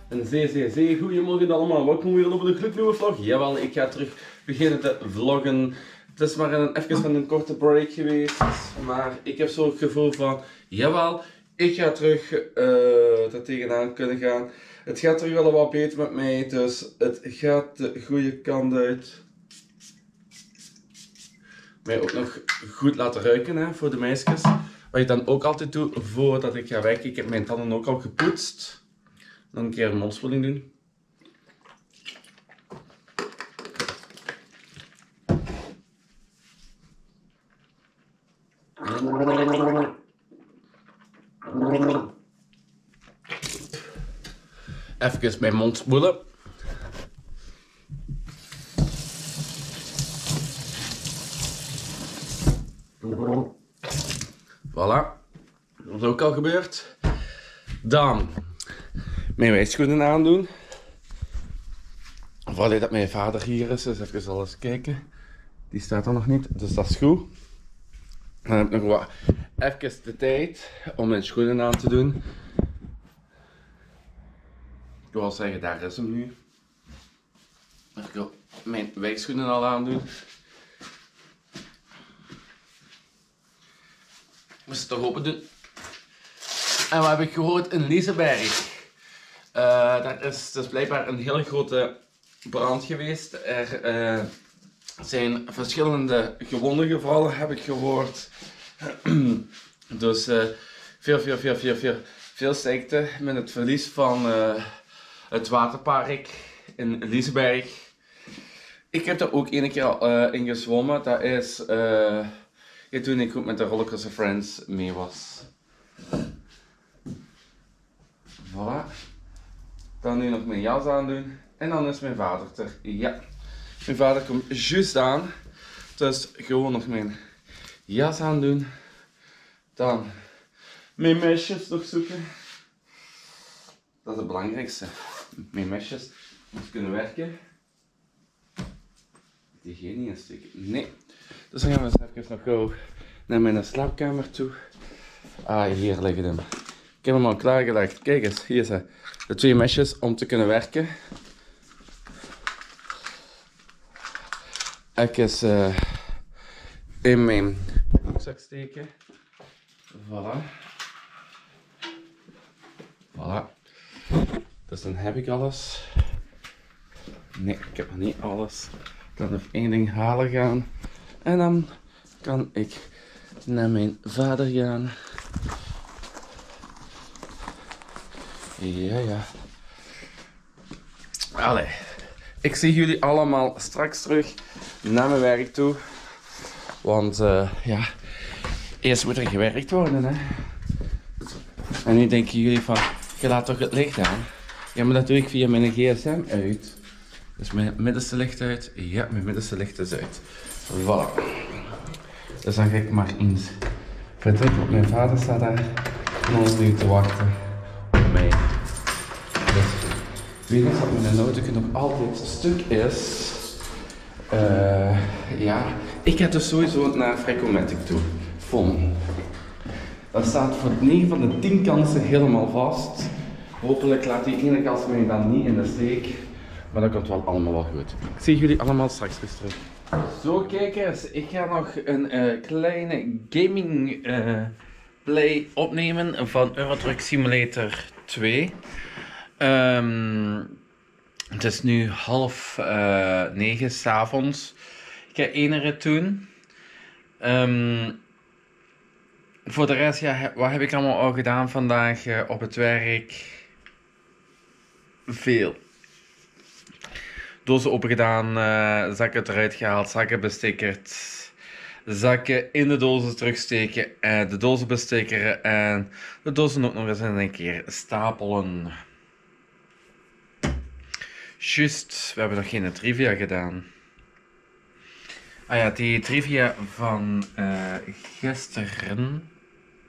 Een zeer goedemorgen allemaal. Welkom weer op de gloednieuwe vlog. Jawel, ik ga terug beginnen te vloggen. Het is maar even van een korte break geweest. Maar ik heb zo het gevoel van, jawel, ik ga terug er tegenaan kunnen gaan. Het gaat terug wel wat beter met mij, dus het gaat de goede kant uit. Mij ook nog goed laten ruiken hè, voor de meisjes. Wat ik dan ook altijd doe voordat ik ga werken. Ik heb mijn tanden ook al gepoetst. Dan een keer een mondspoeling doen. Even mijn mond spoelen. Voilà. Dat is ook al gebeurd. Dan mijn wijschoenen aandoen. Voordat dat mijn vader hier is, dus even alles kijken. Die staat er nog niet, dus dat is goed. Dan heb ik nog even de tijd om mijn schoenen aan te doen. Ik wil zeggen, daar is hem nu. Ik wil mijn wijschoenen al aandoen. Ik moest het toch open doen. En wat heb ik gehoord in Liseberg? Daar is dus blijkbaar een hele grote brand geweest. Er zijn verschillende gewonden gevallen, heb ik gehoord. Dus veel sterkte met het verlies van het waterpark in Liseberg. Ik heb daar ook ene keer al in gezwommen. Dat is toen ik ook met de Rollercoaster Friends mee was. Voilà. Dan nu nog mijn jas aandoen. En dan is mijn vader er. Ja. Mijn vader komt juist aan. Dus gewoon nog mijn jas aandoen. Dan mijn mesjes nog zoeken. Dat is het belangrijkste. Mijn mesjes moet kunnen werken. Die geen niet insteken. Nee. Dus dan gaan we eens even nog gauw naar mijn slaapkamer toe. Ah, hier liggen hem. Ik heb hem al klaargelegd. Kijk eens, hier zijn de 2 mesjes om te kunnen werken. Even in mijn broekzak steken. Voilà. Voilà. Dus dan heb ik alles. Nee, ik heb nog niet alles. Ik kan nog 1 ding halen gaan. En dan kan ik naar mijn vader gaan. Ja. Allee. Ik zie jullie allemaal straks terug naar mijn werk toe. Want ja, eerst moet er gewerkt worden hè. En nu denken jullie van, je laat toch het licht aan? Ja, maar dat doe ik via mijn gsm uit. Dus mijn middenste licht uit. Ja, mijn middenste licht is uit. Voilà. Dus dan ga ik maar eens vertrekken. Want mijn vader staat daar nog nu te wachten op mij. Dus weet je dat mijn auto nog altijd stuk is? Ja, ik ga dus sowieso naar Frecomatic toe. Von. Dat staat voor 9 van de 10 kansen helemaal vast. Hopelijk laat die ene kans mij dan niet in de steek. Maar dat komt wel allemaal wel goed. Ik zie jullie allemaal straks weer terug. Zo kijkers, ik ga nog een kleine gaming play opnemen van Euro Truck Simulator 2. Het is nu 8:30 s'avonds. Ik ga één rit doen. Voor de rest, ja, wat heb ik allemaal al gedaan vandaag op het werk? Veel. Dozen opengedaan, zakken eruit gehaald, zakken bestickerd, zakken in de dozen terugsteken, de dozen bestickeren en de dozen ook nog eens in een keer stapelen. Juist, we hebben nog geen trivia gedaan. Ah ja, die trivia van gisteren.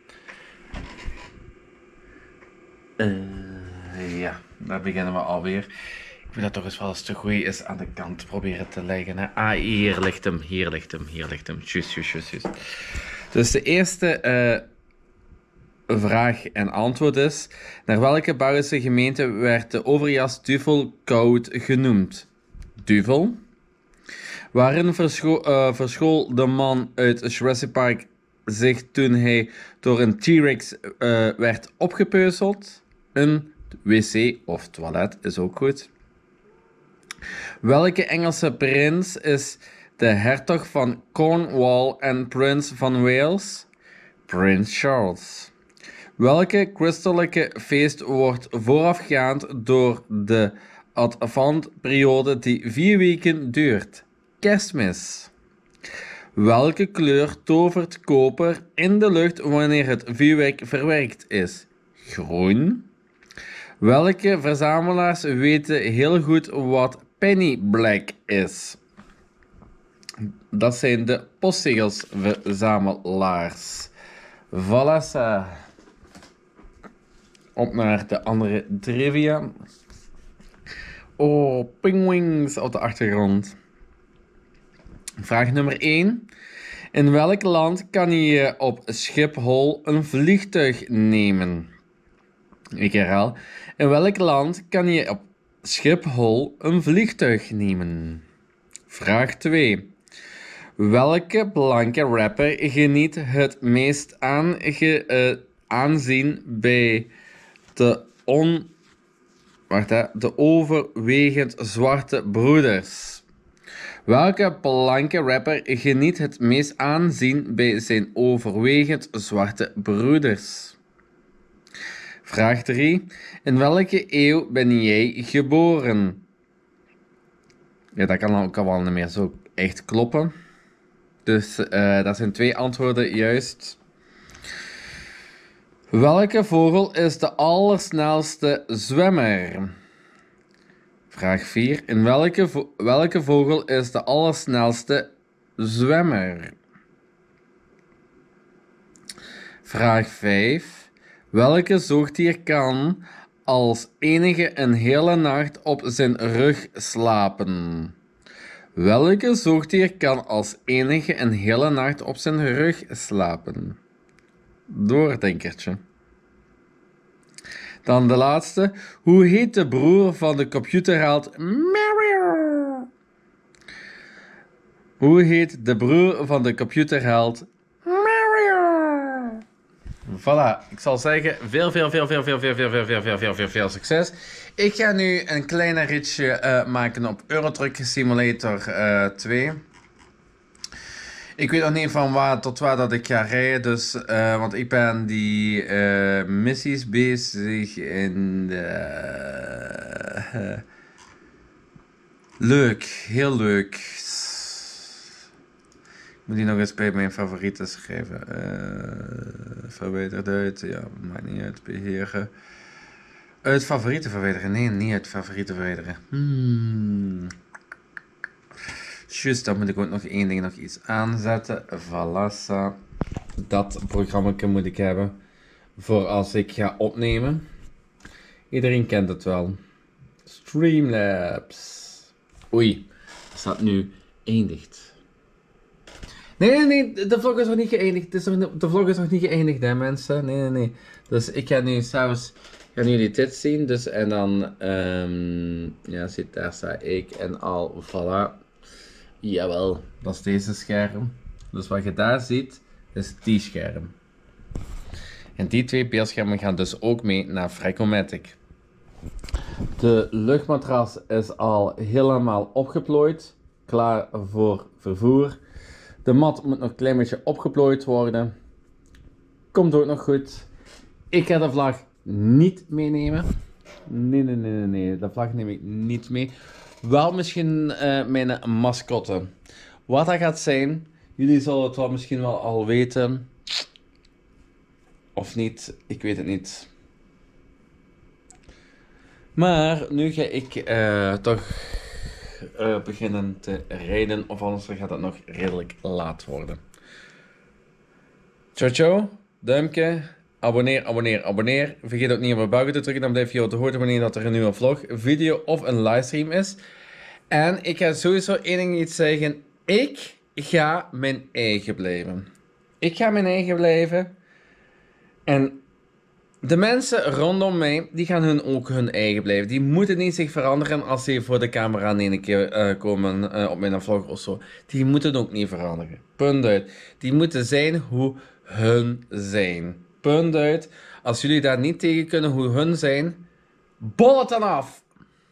Ja, daar beginnen we alweer. Ik moet dat toch eens wel eens te goed is aan de kant proberen te leggen. Hè. Ah, hier ligt hem, hier ligt hem, hier ligt hem. Juist. Dus de eerste vraag en antwoord is: naar welke Belgische gemeente werd de overjas Duvel koud genoemd? Duvel. Waarin verschool de man uit Jurassic Park zich toen hij door een T-Rex werd opgepeuzeld? Een wc of toilet is ook goed. Welke Engelse prins is de hertog van Cornwall en prins van Wales? Prins Charles. Welke christelijke feest wordt voorafgaand door de adventperiode die 4 weken duurt? Kerstmis. Welke kleur tovert koper in de lucht wanneer het vuurwerk verwerkt is? Groen. Welke verzamelaars weten heel goed wat penny black is? Dat zijn de postzegelsverzamelaars. Voilà. Op naar de andere trivia. Oh, pingwings op de achtergrond. Vraag nummer 1. In welk land kan je op Schiphol een vliegtuig nemen? Ik herhaal. In welk land kan je op Schiphol een vliegtuig nemen? Vraag 2. Welke blanke rapper geniet het meest aanzien bij de overwegend zwarte broeders? Welke blanke rapper geniet het meest aanzien bij zijn overwegend zwarte broeders? Vraag 3. In welke eeuw ben jij geboren? Ja, dat kan ook al wel niet meer zo echt kloppen. Dus dat zijn 2 antwoorden juist. Welke vogel is de allersnelste zwemmer? Vraag 4. In welke vogel is de allersnelste zwemmer? Vraag 5. Welke zoogdier kan als enige een hele nacht op zijn rug slapen? Welke zoogdier kan als enige een hele nacht op zijn rug slapen? Doordenkertje. Dan de laatste. Hoe heet de broer van de computerheld Mario? Hoe heet de broer van de computerheld Mario? Voilà, ik zal zeggen, veel succes. Ik ga nu een kleine ritje maken op Euro Truck Simulator 2. Ik weet nog niet van waar tot waar dat ik ga rijden, dus, want ik ben die missies bezig in de... leuk, heel leuk. Ik moet die nog eens bij mijn favorieten schrijven. Verwijderd uit, ja, maakt niet uit, beheren. Uit favorieten verwijderen, nee, niet uit favorieten verwijderen. Juist, dan moet ik ook nog één ding nog iets aanzetten. Voilà. Dat programma moet ik hebben voor als ik ga opnemen. Iedereen kent het wel. Streamlabs. Oei, dat staat nu eindigd. Nee, de vlog is nog niet geëindigd. De vlog is nog niet geëindigd, hè mensen. Nee. Dus ik ga nu zelfs... Gaan jullie dit zien? Dus en dan... ja, daar sta ik en al. Voilà. Jawel, dat is deze scherm. Dus wat je daar ziet, is die scherm. En die 2 beeldschermen gaan dus ook mee naar Frecomatic. De luchtmatras is al helemaal opgeplooid. Klaar voor vervoer. De mat moet nog een klein beetje opgeplooid worden. Komt ook nog goed. Ik ga de vlag niet meenemen. Nee. De vlag neem ik niet mee. Wel misschien mijn mascotte. Wat dat gaat zijn, jullie zullen het wel misschien wel al weten. Of niet, ik weet het niet. Maar nu ga ik toch beginnen te rijden, of anders gaat het nog redelijk laat worden. Ciao, duimpje, abonneer. Vergeet ook niet op de bel te drukken, dan blijf je op de hoogte wanneer dat er een nieuwe vlog, video of een livestream is. En ik ga sowieso één ding iets zeggen. Ik ga mijn eigen blijven. En De mensen rondom mij, die gaan ook hun eigen blijven. Die moeten niet zich veranderen als ze voor de camera in een keer komen op mijn vlog of zo. Die moeten ook niet veranderen. Punt uit. Die moeten zijn hoe hun zijn. Punt uit. Als jullie daar niet tegen kunnen hoe hun zijn, bol het dan af.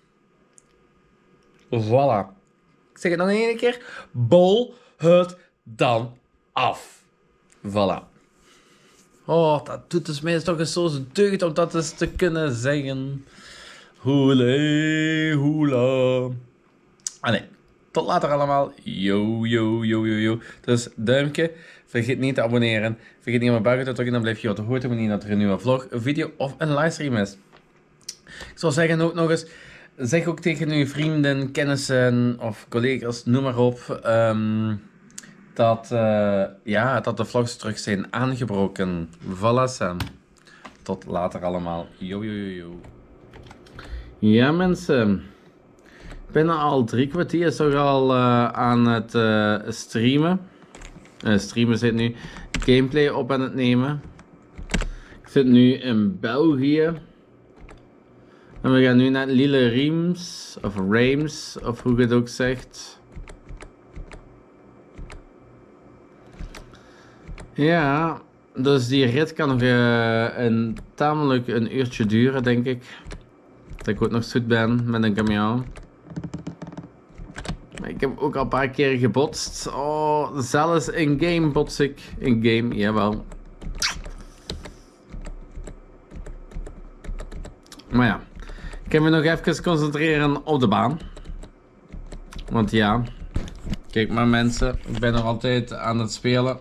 Voilà. Ik zeg het nog één keer. Bol het dan af. Voilà. Oh, dat doet dus mij toch eens zo deugd om dat eens te kunnen zeggen. Hoele, hoela. Nee, tot later allemaal. Yo, yo, yo, yo, yo. Dus duimpje. Vergeet niet te abonneren. Vergeet niet om buiten te drukken. Dan blijf je op de hoogte wanneer dat er een nieuwe vlog, een video of een livestream is. Ik zou zeggen ook nog eens. Zeg ook tegen uw vrienden, kennissen of collega's, noem maar op. Dat de vlogs terug zijn aangebroken. Voilà, Sam. Tot later allemaal. Yo, yo, yo, yo. Ja, mensen. Ik ben al 3 kwartier toch al aan het streamen. Streamen zit nu gameplay op aan het nemen. Ik zit nu in België. En we gaan nu naar Lille Reims, of Reims, of hoe je het ook zegt. Ja, dus die rit kan nog tamelijk een uurtje duren, denk ik. Dat ik ook nog zoet ben met een camion. Maar ik heb ook al een paar keer gebotst. Oh, zelfs in game bots ik. In game, jawel. Maar ja, ik kan me nog even concentreren op de baan. Want ja, kijk maar mensen, ik ben nog altijd aan het spelen.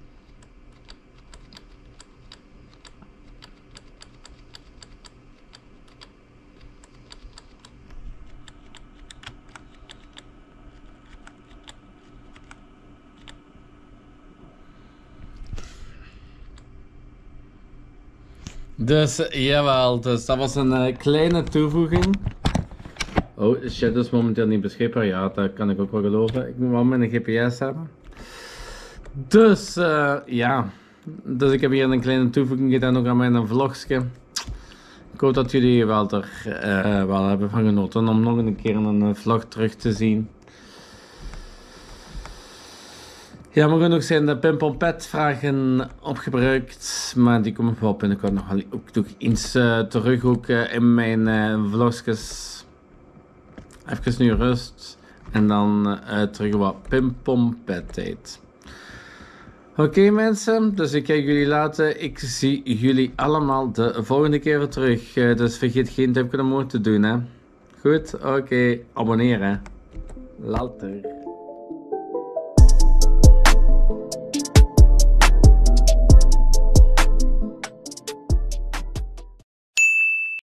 Dus jawel, dus dat was een kleine toevoeging. Oh, Shadow is momenteel niet beschikbaar. Ja, dat kan ik ook wel geloven. Ik moet wel mijn GPS hebben. Dus ja, dus ik heb hier een kleine toevoeging gedaan ook aan mijn vlogje. Ik hoop dat jullie wel hebben van genoten om nog een keer een vlog terug te zien. Ja, mogen nog zijn de Pimpompet vragen opgebruikt, maar die komen wel binnenkort nog wel ook eens terug ook in mijn vlogjes. Even nu rust en dan terug wat Pimpompet tijd. Oké, mensen, dus ik ga jullie laten. Ik zie jullie allemaal de volgende keer weer terug. Dus vergeet geen duimpje omhoog te doen, hè. Goed, oké, abonneren. Later.